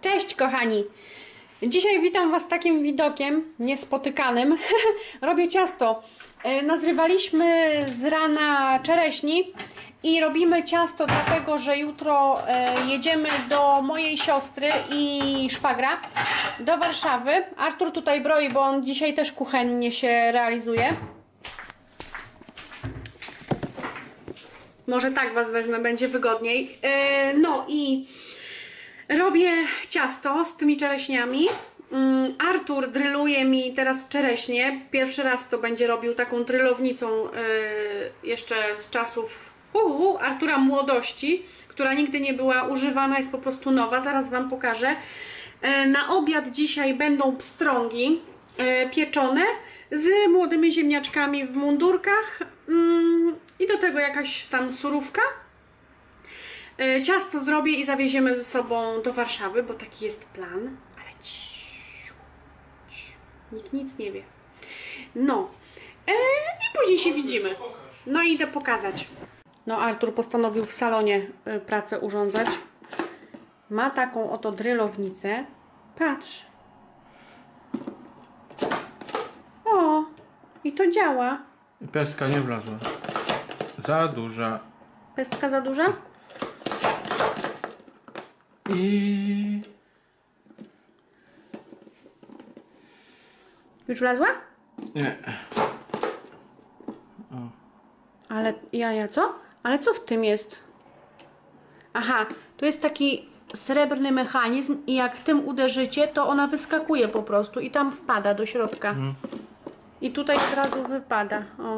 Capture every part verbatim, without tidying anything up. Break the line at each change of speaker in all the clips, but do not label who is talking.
Cześć kochani! Dzisiaj witam Was takim widokiem niespotykanym. Robię ciasto. Nazrywaliśmy z rana czereśni i robimy ciasto dlatego, że jutro jedziemy do mojej siostry i szwagra do Warszawy. Artur tutaj broi, bo on dzisiaj też kuchennie się realizuje. Może tak Was wezmę, będzie wygodniej. No i robię ciasto z tymi czereśniami. Artur dryluje mi teraz czereśnie. Pierwszy raz to będzie robił taką drylownicą jeszcze z czasów uh, Artura młodości, która nigdy nie była używana, jest po prostu nowa. Zaraz Wam pokażę. Na obiad dzisiaj będą pstrągi pieczone z młodymi ziemniaczkami w mundurkach i do tego jakaś tam surówka. Ciasto zrobię i zawieziemy ze sobą do Warszawy, bo taki jest plan. Ale ciu, ciu, nikt nic nie wie. No e, i później się widzimy. No i idę pokazać. No Artur postanowił w salonie pracę urządzać. Ma taką oto drylownicę. Patrz. O, i to działa.
Pestka nie wlazła. Za duża.
Pestka za duża?
I...
Już wlazła?
Nie. O.
Ale jaja, co? Ale co w tym jest? Aha, tu jest taki srebrny mechanizm i jak tym uderzycie, to ona wyskakuje po prostu i tam wpada do środka. Mhm. I tutaj od razu wypada. O.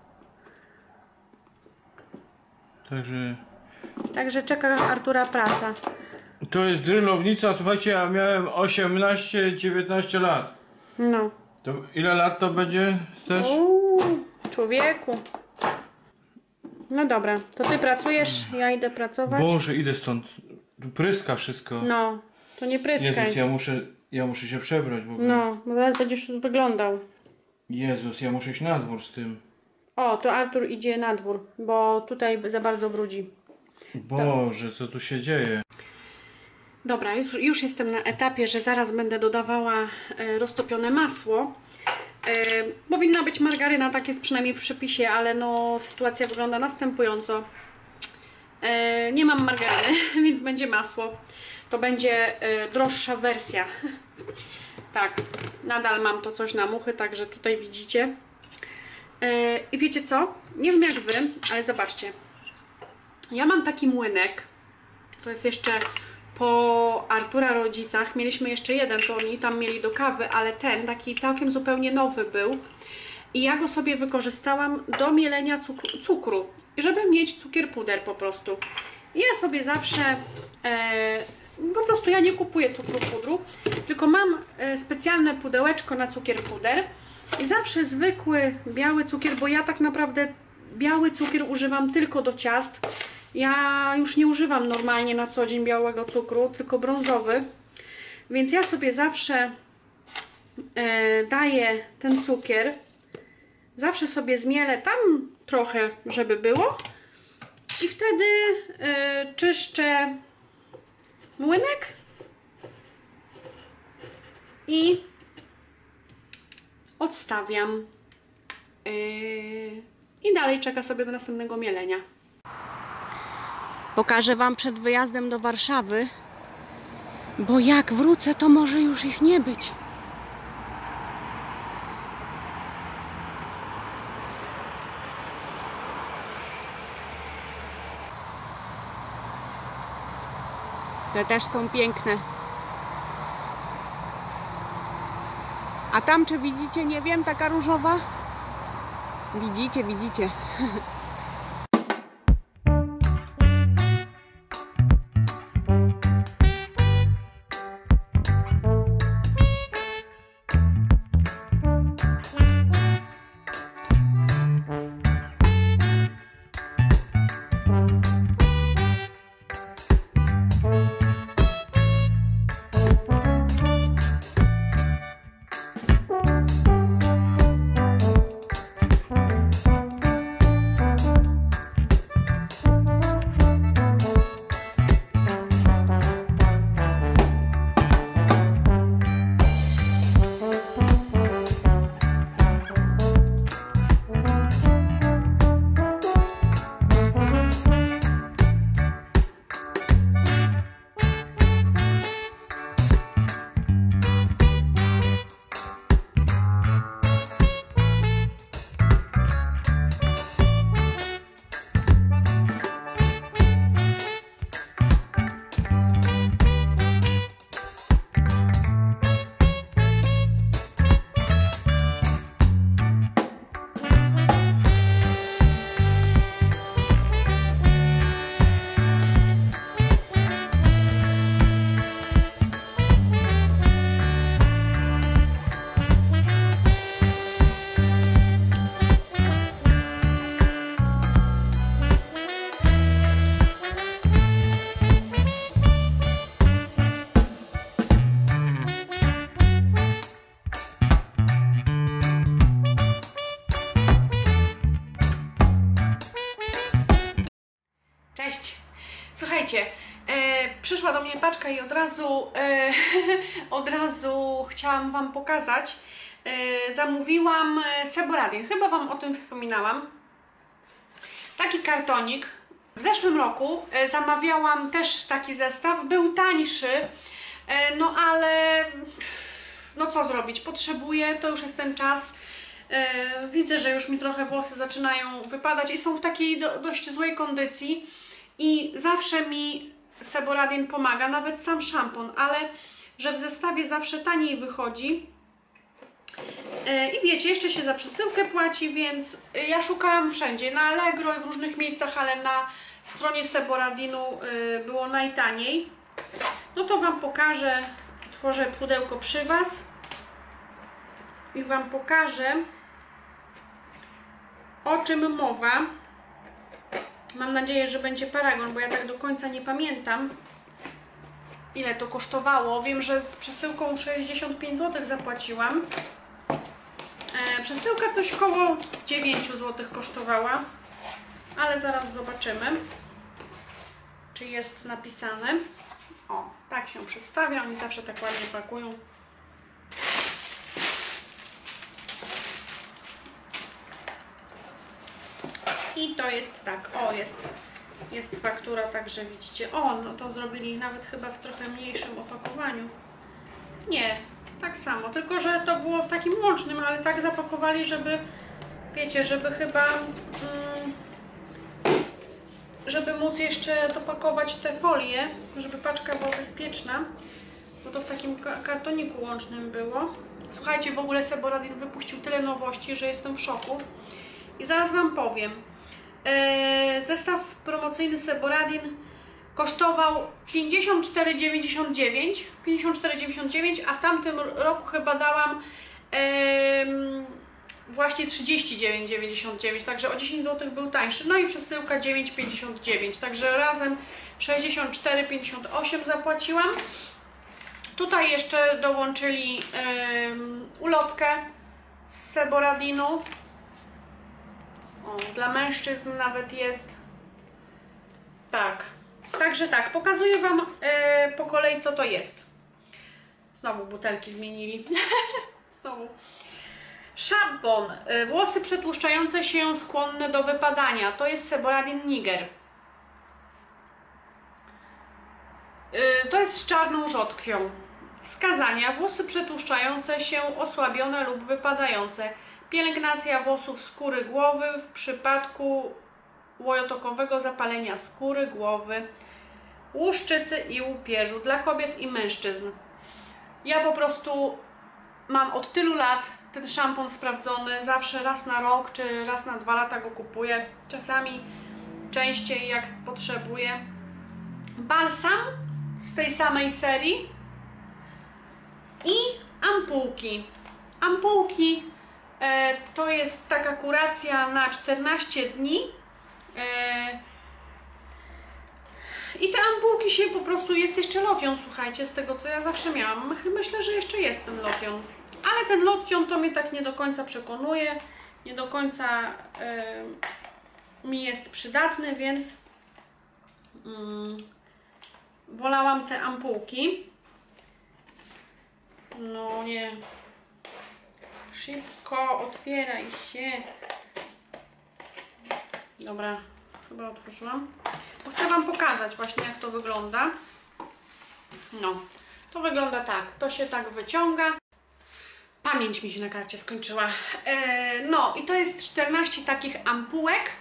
Także...
Także czeka Artura praca.
To jest drylownica, słuchajcie, ja miałem osiemnaście dziewiętnaście lat.
No.
To ile lat to będzie też?
Uuu, człowieku. No dobra, to ty pracujesz, ja idę pracować.
Boże, idę stąd. Tu pryska wszystko.
No, to nie pryskaj.
Jezus, ja muszę, ja muszę się przebrać w ogóle.
No, bo zaraz będziesz wyglądał.
Jezus, ja muszę iść na dwór z tym.
O, to Artur idzie na dwór, bo tutaj za bardzo brudzi.
Boże, co tu się dzieje?
Dobra, już, już jestem na etapie, że zaraz będę dodawała e, roztopione masło. E, powinna być margaryna, tak jest przynajmniej w przepisie, ale no sytuacja wygląda następująco. E, nie mam margaryny, więc będzie masło. To będzie e, droższa wersja. Tak, nadal mam to coś na muchy, także tutaj widzicie. E, I wiecie co? Nie wiem jak Wy, ale zobaczcie. Ja mam taki młynek. To jest jeszcze po Artura rodzicach. Mieliśmy jeszcze jeden, to oni tam mieli do kawy, ale ten taki całkiem zupełnie nowy był. I ja go sobie wykorzystałam do mielenia cukru, cukru żeby mieć cukier puder po prostu. I ja sobie zawsze e, po prostu ja nie kupuję cukru pudru, tylko mam e, specjalne pudełeczko na cukier puder i zawsze zwykły biały cukier, bo ja tak naprawdę biały cukier używam tylko do ciast. Ja już nie używam normalnie na co dzień białego cukru, tylko brązowy. Więc ja sobie zawsze e, daję ten cukier. Zawsze sobie zmielę tam trochę, żeby było. I wtedy e, czyszczę młynek. I odstawiam. E, I dalej czeka sobie do następnego mielenia. Pokażę Wam przed wyjazdem do Warszawy, bo jak wrócę, to może już ich nie być. Te też są piękne. A tam, czy widzicie, nie wiem, taka różowa? Widzicie, widzicie. przyszła do mnie paczka i od razu, e, od razu chciałam Wam pokazać. E, zamówiłam Seboradin, chyba Wam o tym wspominałam. Taki kartonik. W zeszłym roku e, zamawiałam też taki zestaw, był tańszy, e, no ale no co zrobić, potrzebuję, to już jest ten czas. E, widzę, że już mi trochę włosy zaczynają wypadać i są w takiej do, dość złej kondycji i zawsze mi Seboradin pomaga, nawet sam szampon, ale że w zestawie zawsze taniej wychodzi. E, I wiecie, jeszcze się za przesyłkę płaci, więc ja szukałam wszędzie, na Allegro i w różnych miejscach, ale na stronie Seboradinu e, było najtaniej. No to Wam pokażę, tworzę pudełko przy Was i Wam pokażę, o czym mowa. Mam nadzieję, że będzie paragon, bo ja tak do końca nie pamiętam, ile to kosztowało. Wiem, że z przesyłką sześćdziesiąt pięć złotych zapłaciłam. E, przesyłka coś koło dziewięć złotych kosztowała, ale zaraz zobaczymy, czy jest napisane. O, tak się przedstawia, oni zawsze tak ładnie pakują. I to jest tak, o jest, jest faktura, także widzicie, o no to zrobili nawet chyba w trochę mniejszym opakowaniu. Nie, tak samo, tylko że to było w takim łącznym, ale tak zapakowali, żeby, wiecie, żeby chyba, mm, żeby móc jeszcze dopakować te folie, żeby paczka była bezpieczna, bo to w takim kartoniku łącznym było. Słuchajcie, w ogóle Seboradin wypuścił tyle nowości, że jestem w szoku. I zaraz Wam powiem. Eee, zestaw promocyjny Seboradin kosztował pięćdziesiąt cztery dziewięćdziesiąt dziewięć, pięćdziesiąt cztery dziewięćdziesiąt dziewięć, a w tamtym roku chyba dałam eee, właśnie trzydzieści dziewięć dziewięćdziesiąt dziewięć, także o dziesięć złotych był tańszy. No i przesyłka dziewięć pięćdziesiąt dziewięć, także razem sześćdziesiąt cztery pięćdziesiąt osiem zapłaciłam. Tutaj jeszcze dołączyli eee, ulotkę z Seboradinu. O, dla mężczyzn nawet jest. Tak. Także tak, pokazuję Wam e, po kolei, co to jest. Znowu butelki zmienili. Znowu. Szampon. E, włosy przetłuszczające się skłonne do wypadania. To jest Seboradin Niger. E, to jest z czarną rzodkwią. Wskazania. Włosy przetłuszczające się, osłabione lub wypadające. Pielęgnacja włosów skóry głowy w przypadku łojotokowego zapalenia skóry głowy, łuszczycy i łupieżu dla kobiet i mężczyzn. Ja po prostu mam od tylu lat ten szampon sprawdzony, zawsze raz na rok czy raz na dwa lata go kupuję, czasami częściej jak potrzebuję. Balsam z tej samej serii i ampułki. Ampułki e, to jest taka kuracja na czternaście dni. E, I te ampułki się po prostu, jest jeszcze lotion, słuchajcie, z tego co ja zawsze miałam. Myślę, że jeszcze jest ten lotion. Ale ten lotion to mnie tak nie do końca przekonuje, nie do końca e, mi jest przydatny, więc mm, wolałam te ampułki. No nie. Szybko, otwieraj się. Dobra, chyba otworzyłam. Bo chcę Wam pokazać właśnie, jak to wygląda. No, to wygląda tak. To się tak wyciąga. Pamięć mi się na karcie skończyła. E, no i to jest czternaście takich ampułek.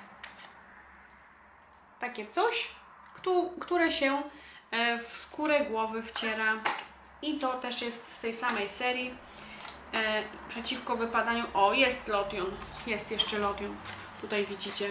Takie coś, które się w skórę głowy wciera. I to też jest z tej samej serii. E, przeciwko wypadaniu. O, jest lotion. Jest jeszcze lotion. Tutaj widzicie.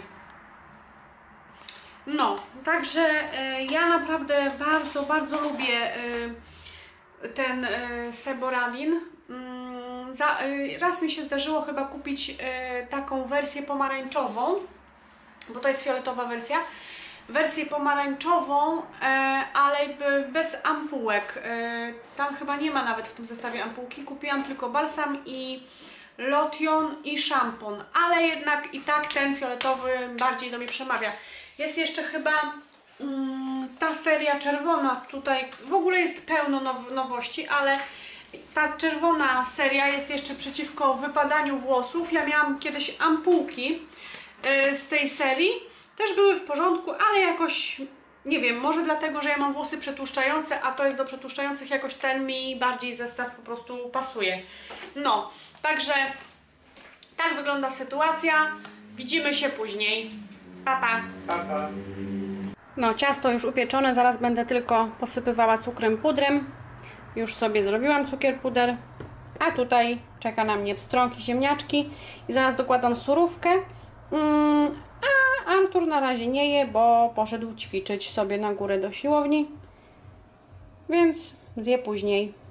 No, także e, ja naprawdę bardzo, bardzo lubię e, ten e, Seboradin. Mm, za, e, raz mi się zdarzyło chyba kupić e, taką wersję pomarańczową, bo to jest fioletowa wersja. Wersję pomarańczową, e, ale bez ampułek. E, tam chyba nie ma nawet w tym zestawie ampułki. Kupiłam tylko balsam i lotion i szampon, ale jednak i tak ten fioletowy bardziej do mnie przemawia. Jest jeszcze chyba mm, ta seria czerwona tutaj, w ogóle jest pełno now nowości, ale ta czerwona seria jest jeszcze przeciwko wypadaniu włosów. Ja miałam kiedyś ampułki yy, z tej serii, też były w porządku, ale jakoś, nie wiem, może dlatego, że ja mam włosy przetłuszczające, a to jest do przetłuszczających, jakoś ten mi bardziej zestaw po prostu pasuje. No, także tak wygląda sytuacja. Widzimy się później. Pa, pa.
Pa, pa.
No, ciasto już upieczone, zaraz będę tylko posypywała cukrem pudrem. Już sobie zrobiłam cukier puder. A tutaj czeka na mnie pstrąg i ziemniaczki. I zaraz dokładam surówkę. Mm, a Artur na razie nie je, bo poszedł ćwiczyć sobie na górę do siłowni. Więc zje później.